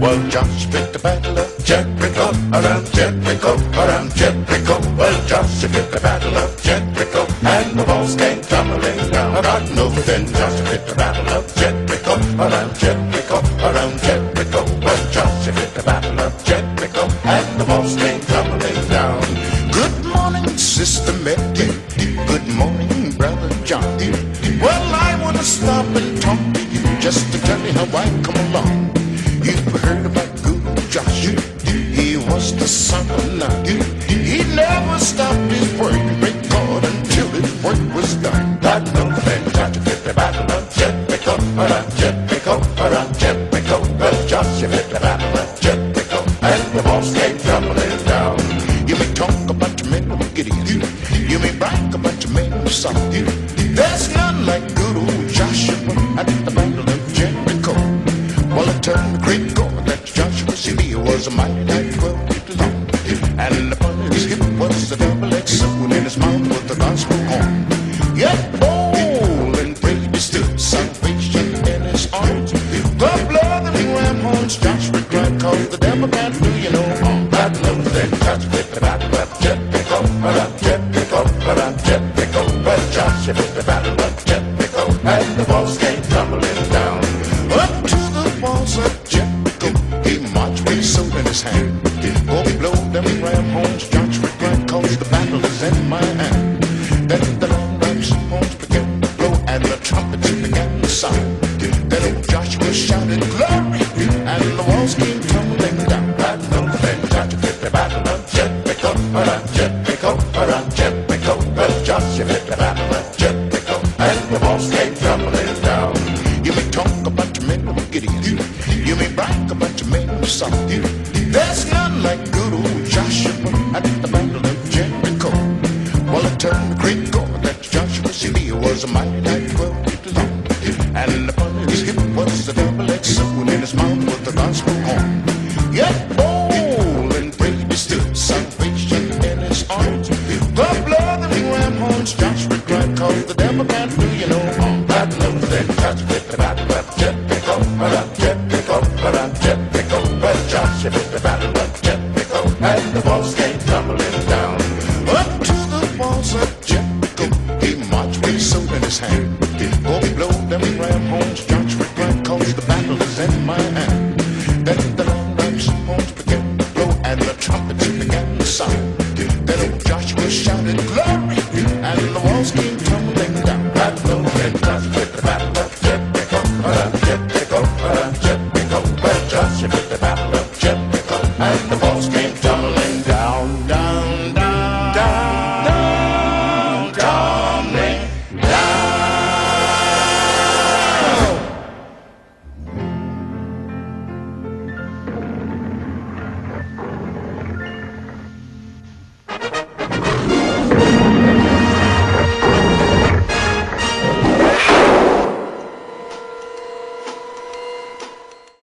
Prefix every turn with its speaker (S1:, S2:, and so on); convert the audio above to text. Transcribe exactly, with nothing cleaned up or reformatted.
S1: Well, Joshua fit the battle of Jericho, around Jericho, around Jericho. Well, Joshua fit the battle of Jericho, and the walls came tumbling down. God knows then Joshua fit the battle of Jericho, around Jericho, around Jericho. Well, Joshua fit the battle of Jericho, and the walls came tumbling down. Good morning, Sister Mary. Good morning, Brother John. Well, I want to stop and talk to you just to tell you how I come along. You've heard about Guru Joshua. He was the son of Nun. He never stopped his work, great God, until his work was done. God knows then Joshua fit the battle of Jericho, around Jericho, around Jericho. Well, Joshua fit the battle of Jericho, and the walls came tumbling down. You may talk about your men of Gideon. You may brag about your men of Saul. There's none like Guru Joshua at the battle of Jericho. Well, I turned the great God that Joshua C D was a mighty knight twelve feet long, and upon his hip was a double-edged sword, in his mouth was the gospel horn. Yet bold and brave he stood, salvation in his arms. The blood of the ram horns Joshua cried, cause the devil can't do you no harm. God knows that Joshua fit the battle of Jericho, around Jericho, around Jericho. Well, Joshua fit the battle of Jericho, and the walls came tumbling down. Up to the walls of Jericho, he marched with his sword in his hand. Oh, blow them ram horns, Joshua cried, cause the battle is in my hand. Then the long ram horns began to blow, and the trumpets began to sound. Then old Joshua shouted glory, and the walls came tumbling down. God knows then Joshua fit the battle of Jericho, around Jericho, around Jericho. Well, Joshua fit the battle of Jericho, and the walls came tumbling down. You may talk about your men of Gideon. You may brag about your men of Saul. There's none like Guru Joshua at the battle of Jericho. Well, I turned the great God that Joshua C D was a mighty knight twelve feet long, and upon his hip was a double-edged sword, in his mouth was the gospel horn. Yet bold and brave he stood, salvation in his arms. The blood of the ram horns Joshua cried, cause the devil can't do you no harm. God knows then Joshua fit the battle of Jericho, around Jericho, around Jericho. Well, Joshua fit the battle of Jericho, and the walls came tumbling down. Up to the walls of Jericho, he marched with his sword in his hand. Oh, blow them ram horns Joshua cried, cause the battle is in my hand. Then the